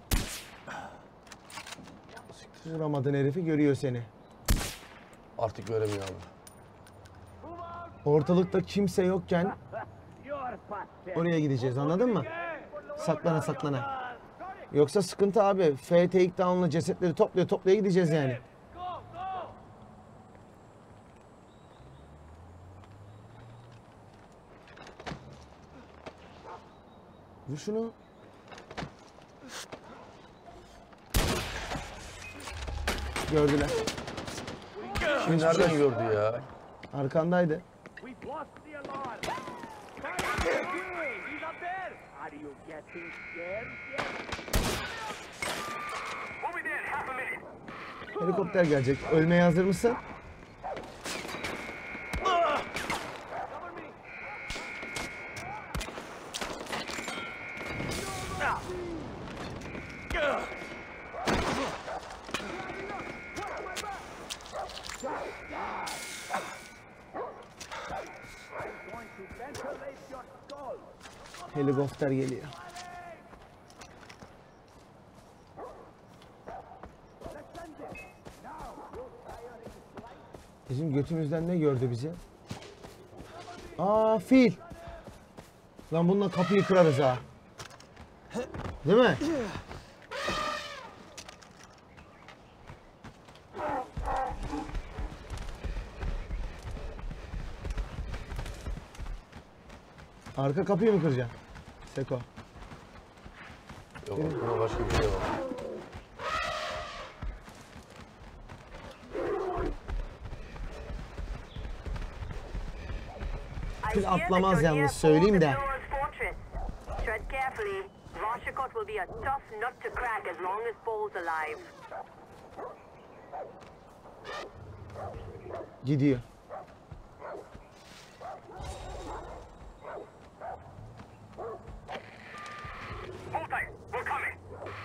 Vuramadığın herifi görüyor seni. artık göremiyor abi. Ortalıkta kimse yokken oraya gideceğiz, anladın mı? Saklana saklana. Yoksa sıkıntı abi. F takedown'la cesetleri toplaya toplaya gideceğiz yani. Vur şunu. Gördüler. Şimdi nereden gördü ya? Arkandaydı. We've lost the alarm. Fire at you! He's up there! Are you getting scared yet? We'll be there in half a minute. Helikopter gelecek. Ölmeye hazır mısın? Cover me! I'm going to ventilate your skull. Helikopter geliyor. Bizim götümüzden ne gördü bizi? Aa, fil. Lan bununla kapıyı kırarız ha. Değil mi? Arka kapıyı mı kıracaksın? Seko. Yok buna başka bir şey var. Fil atlamaz yalnız, söyleyeyim de. Tread carefully. Vashikot will be a tough nut to crack as long as Paul's alive. Gidiyor. Hold tight. We're coming.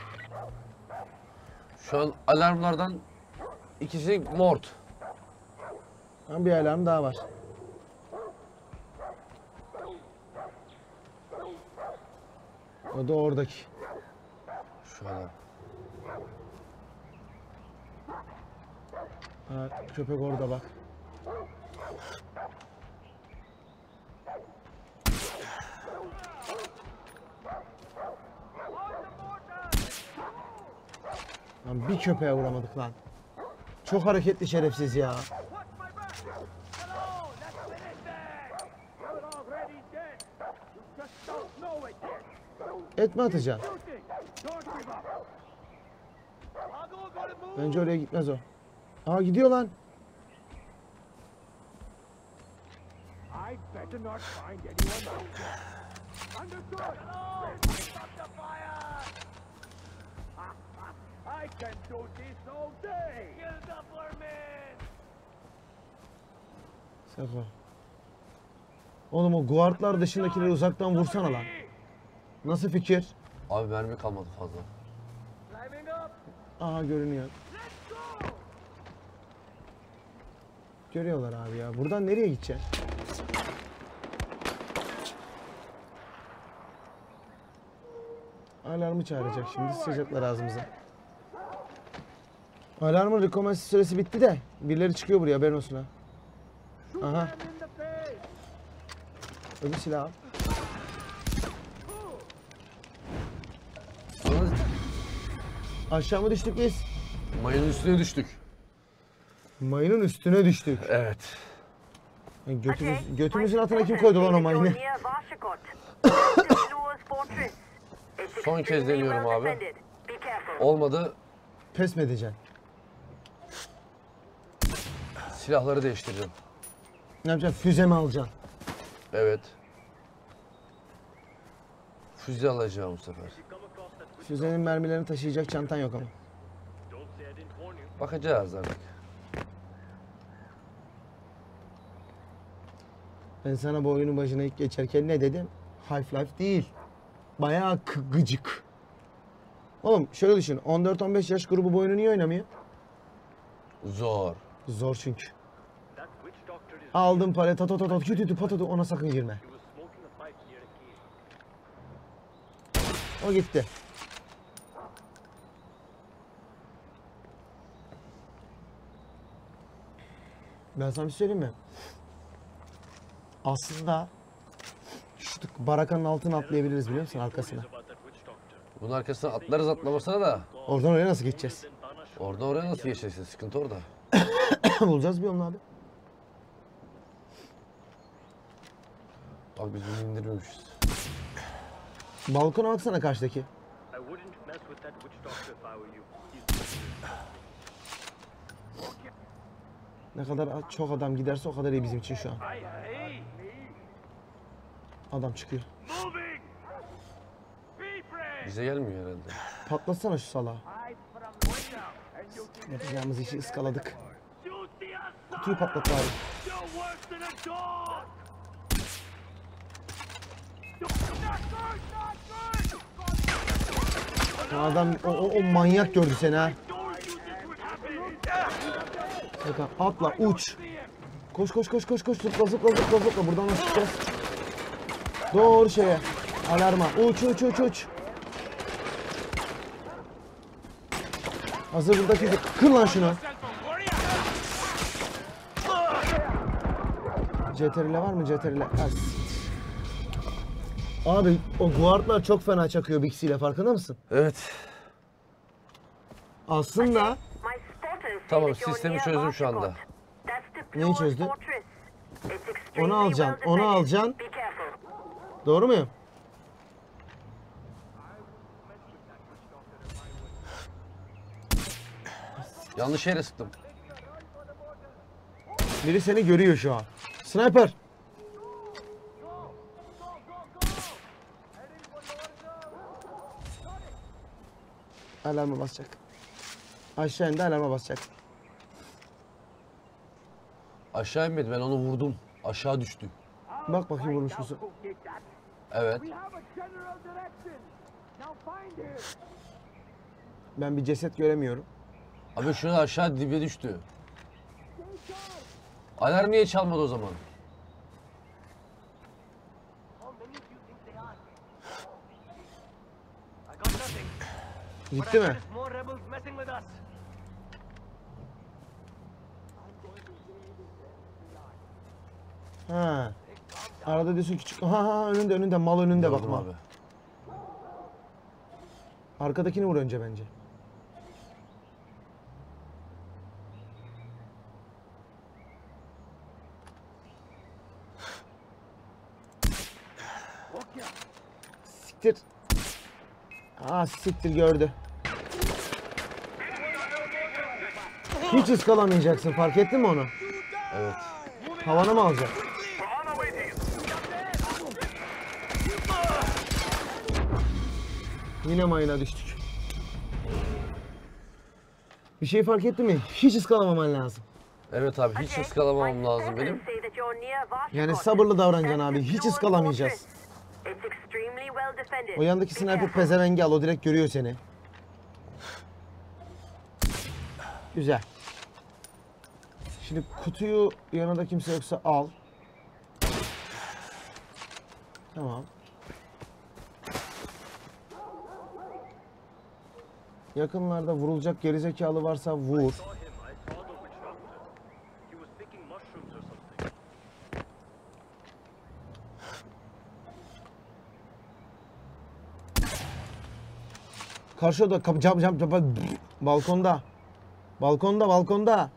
Şu an alarmlardan ikisi mort. Ama bir alarm daha var. O da oradaki. Şu alarm. Ha, köpek orada bak. Lan bir köpeğe vuramadık lan. Çok hareketli şerefsiz ya. Watch my back! Hello! Let's finish that! You're already dead! You just don't know it yet! Et mi atacaksın? Shooting! Don't give up! I'll go gonna move! Bence oraya gitmez o. Aa, gidiyor lan. I better not find anyone out there. Understood? Hello! Stop the fire! I can do this all day! Kill the vermin! Seko. Oğlum o guardlar dışındakileri uzaktan vursana lan. Nasıl fikir? Abi mermi kalmadı fazla. Climbing up! Aha, görünüyor. Let's go! Görüyorlar abi ya. Buradan nereye gideceksin? Alarmı çağıracak şimdi. Sıçacaklar ağzımıza. Alarmın recommence süresi bitti de birileri çıkıyor buraya, haberin olsun ha. Aha. Them in the face! Öbür silah al. Sonra Aşağı mı düştük biz? mayının üstüne düştük. Mayının üstüne düştük. Evet. Yani götümüz, götümüzün altına kim koydu lan o mayını? Son kez deniyorum abi. Olmadı. Pes mi edeceksin? Silahları değiştireceğim. Ne yapacaksın? Füze mi alacaksın? Evet. Füze alacağım bu sefer. Füzenin mermilerini taşıyacak çantan yok ama. Bakacağız artık. Ben sana bu oyunun başına ilk geçerken ne dedim? Half-Life değil. Bayağı k- gıcık. Oğlum şöyle düşün. on dört on beş yaş grubu bu oyunu niye oynamıyor? Zor. Zor çünkü. Aldım para tato tato tütü tütü patato ona sakın girme. O gitti. Ben sana bir şey söyleyeyim mi? Aslında şu barakanın altına atlayabiliriz biliyor musun arkasına? Bunun arkasına atlarız atlamasına da. Oradan oraya nasıl geçeceğiz? Orada oraya nasıl geçeceksin? Sıkıntı orada. Bulacağız bir yolunu abi. Bak biz bunu indirmemişiz. Balkona baksana karşıdaki. Ne kadar çok adam giderse o kadar iyi bizim için şu an. Adam çıkıyor. Bize gelmiyor herhalde. Patlatsana şu salağı. Yapacağımız işi ıskaladık. Kutuyu patlat abi. O adam, o, o, o manyak gördü seni ha. Bakın atla uç. Koş koş koş koş koş zıpla zıpla zıpla zıpla buradan nasıl çıkacağız? Doğru şeye. Alarma. Uç uç uç uç. Hazır buradaki kır lan şunu. C T R L var mı C T R L? Abi o guardlar çok fena çakıyor Bixi ile farkında mısın? Evet. Aslında My spotters say Tamam, that you're sistemi near çözdüm şu Vashikot. anda. That's the Neyi Pure çözdün? Fortress. It's extremely Onu alacaksın, well onu defended. alacaksın. Be careful. Doğru muyum? Yanlış yere sıktım. Biri seni görüyor şu an. Sniper. Alarma basacak. Aşağı indi alarma basacak. Aşağı inmedi, ben onu vurdum. Aşağı düştü. Bak bakayım vurmuş musun? Evet. We have a general direction. Now find him. Ben bir ceset göremiyorum. Abi şurada aşağı dibe düştü. Alarm niye çalmadı o zaman? Gitti mi? More rebels messing with us. Ha. Arada diyorsun küçük. Ha ha önünde önünde mal önünde Gördüm bakma. abi. Arkadakini vur önce bence. Siktir. Aa siktir gördü. Hiç ıskalamayacaksın fark ettin mi onu? Evet. Havana mı alacak? Yine mayına düştük. Bir şey fark ettin mi? Hiç ıskalamaman lazım. Evet abi, hiç Okay, ıskalamam my lazım spotters benim. say that you're near Vashikot. Yani sabırlı davranacaksın That's abi. the Hiç Pure ıskalamayacağız. Fortress. It's extremely well defended. O yandaki Be sniper careful. pezevengi al. O direkt görüyor seni. Güzel. Şimdi kutuyu yanında kimse yoksa al. Tamam. Yakınlarda vurulacak gerizekalı varsa vur. Saw him. I saw the witch doctor. He was picking mushrooms or something. Karşıda kapı cam cam cam balkonda. Balkonda balkonda.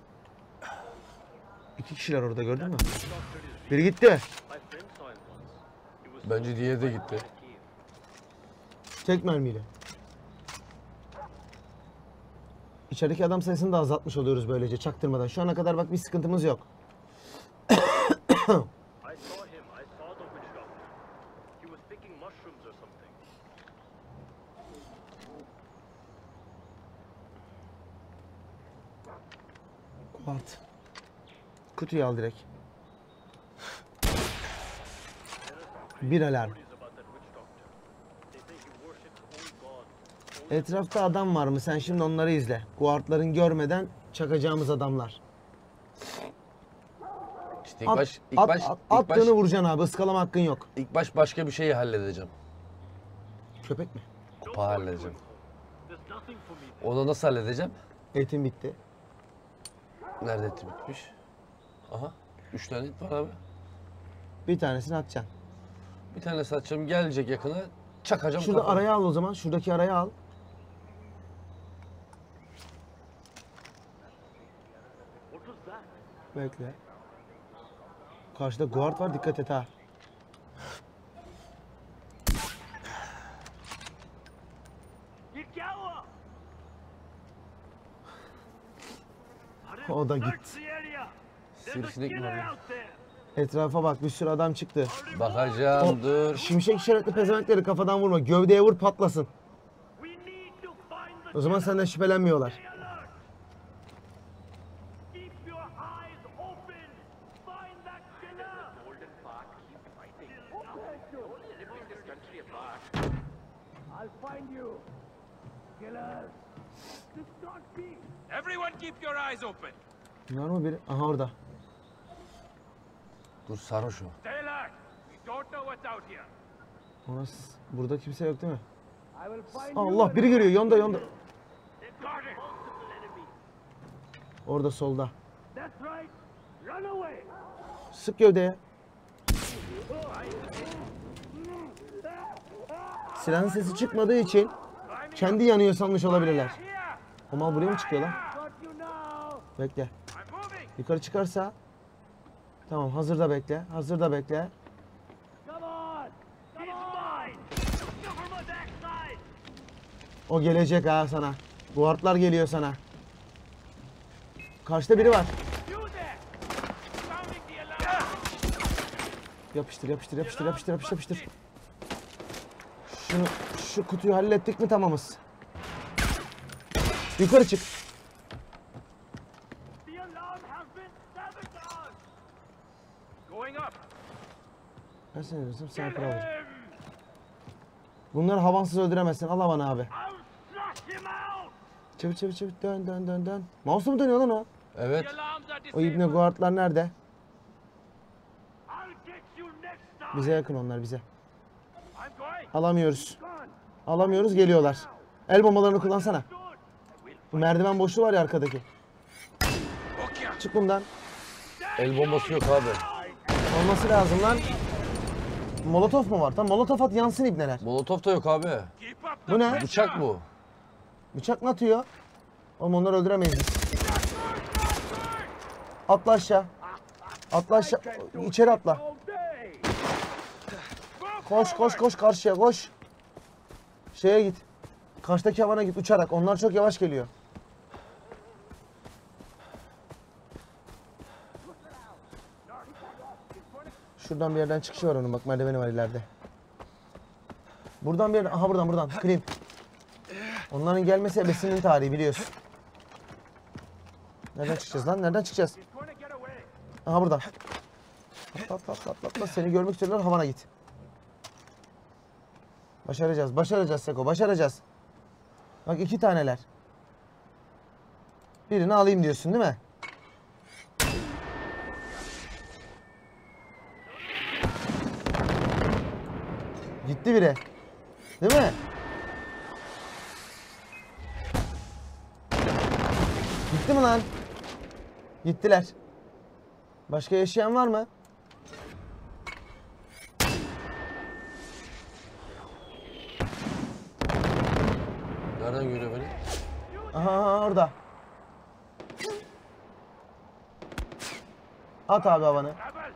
İki kişiler orada gördün mü? Biri gitti. My friend saw him once. He was Bence diğeri de gitti. cave. Tek mermiyle. İçerideki adam sayısını da azaltmış oluyoruz böylece çaktırmadan. Şu ana kadar bak bir sıkıntımız yok. I saw him. I saw the witch doctor. He was picking mushrooms or something. Kuart. Kutuyu al direkt. Bir alarm. Stories about that witch doctor. They say he worships old gods. Etrafta adam var mı? Sen şimdi onları izle. Guardların görmeden çakacağımız adamlar. İşte ilk At, baş, ilk at, baş, at- ilk baş, attığını vuracaksın abi. Iskalama hakkın yok. ilk baş başka bir şeyi halledeceğim. Köpek mi? Kupa halledeceğim. There's nothing for me there. Onu nasıl halledeceğim? Etin bitti. Nerede etti bitmiş? Aha. Üç tane et var abi. Bir tanesini atacaksın. Bir tane satacağım, gelecek yakına, çakacağım Şurada kafana. araya al o zaman. Şuradaki araya al. What was that? Bekle. Karşıda guard var. Dikkat et ha. You cower! O da Search gitti. the area. There's a Sivrisinek mi var killer ya? out there. Etrafa bak. Bir sürü adam çıktı. Bakacağım, O dur. şimşek işaretli pezevenkleri kafadan vurma. Gövdeye vur patlasın. We need to find the O zaman senden şüphelenmiyorlar. Stay alert. Keep your eyes open. Find that killer. Golden Park, keep fighting. Only ripping this country apart. I'll find you. Killers. This can't be. Everyone keep your eyes open. Var mı biri? Aha orada. Dur, sarhoş o. Stay alert. We don't know what's out here. Ona s- burada kimse yok değil mi? I will find Allah biri geliyor. Yonda yonda. you. They've got it. Multiple enemy. Orada solda. That's right. Run away. Sık gövdeye. Silahın sesi çıkmadığı için kendi yanıyor sanmış olabilirler. Here. O mal buraya mı çıkıyor lan? Got you now. Bekle. I'm moving. Yukarı çıkarsa. Tamam, hazırda bekle. Hazırda bekle. Come on. He's mine. Go from my backside. O gelecek ha sana. Guardlar geliyor sana. Karşıda biri var. You there. Sounding the alarm. Yapıştır, yapıştır, yapıştır, yapıştır, yapıştır, yapıştır. Şunu, şu kutuyu hallettik mi tamamız. Yukarı çık. The alarm has been sabotaged. Going up. Ben seni diyorsun, sen Kill kral ol. him. Bunları havansız öldüremezsin. Al havanı abi. I'll flush him out. Çevir, çevir, çevir. Dön, dön, dön, dön. Mouse'u mu dönüyor lan o? Evet. The alarms are O ibne disabled. guardlar nerede? I'll get you next time. Bize yakın onlar, bize. I'm going. Alamıyoruz. Gone. Alamıyoruz, geliyorlar. El bombalarını kullansana. Good. Bu merdiven boşluğu var ya arkadaki. Okay. Çık bundan. El bombası yok abi. Olması lazım lan. Molotof mu var? Tamam, molotof at yansın ibneler. Molotof da yok abi. Keep up the Bu ne? pressure. Bıçak bu. Bıçak mı atıyor? Oğlum onları öldüremeyiz biz. Atla aşağı. Atla aşağı. İçeri atla. All day. Koş koş koş karşıya koş. Şeye git. Karşıdaki havana git uçarak. Onlar çok yavaş geliyor. Şuradan bir yerden çıkışı var onun, bak merdiveni var ileride. Buradan bir yerden, aha buradan buradan. Clean. Onların gelmesi ebesinin tarihi biliyorsun. Nereden çıkacağız lan? Nereden çıkacağız? He's going to get away. Aha burada. Atla atla atla atla, atla. Seni görmek istiyorlar, havana git. Başaracağız, başaracağız Seko, başaracağız. Bak iki taneler. Birini alayım diyorsun değil mi? Gitti biri. Değil mi? Gitti mi lan? Gittiler. Başka yaşayan var mı? Nereden görüyor beni? Aha, aha orada. At abi havanı. Rebel.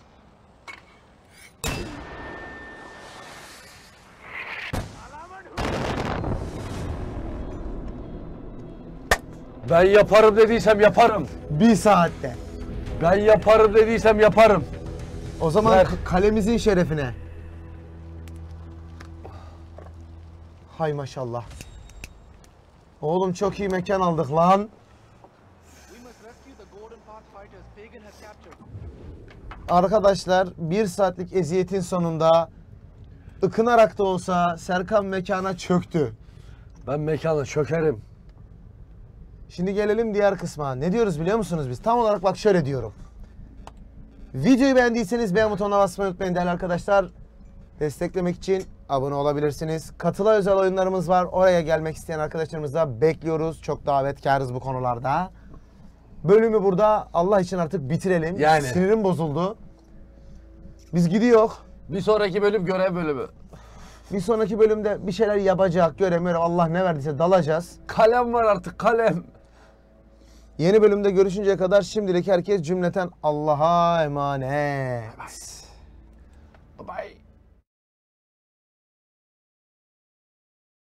Ben yaparım dediysem yaparım. Bir saatte. Ben yaparım dediysem yaparım. O zaman Ver. k- kalemizin şerefine. Hay maşallah. Oğlum çok iyi mekan aldık lan. Arkadaşlar bir saatlik eziyetin sonunda ıkınarak da olsa Serkan mekana çöktü. Ben mekana çökerim. Şimdi gelelim diğer kısma. Ne diyoruz biliyor musunuz biz? Tam olarak bak şöyle diyorum. Videoyu beğendiyseniz beğen butonuna basmayı unutmayın değerli arkadaşlar. Desteklemek için abone olabilirsiniz. Katıla özel oyunlarımız var. Oraya gelmek isteyen arkadaşlarımızı da bekliyoruz. Çok davetkarız bu konularda. Bölümü burada Allah için artık bitirelim. Yani. Sinirim bozuldu. Biz gidiyor. Bir sonraki bölüm görev bölümü. Bir sonraki bölümde bir şeyler yapacak, göremiyorum. Allah ne verdiyse dalacağız. Kalem var artık, kalem. Yeni bölümde görüşünceye kadar şimdilik herkes cümleten Allah'a emanet. Bye.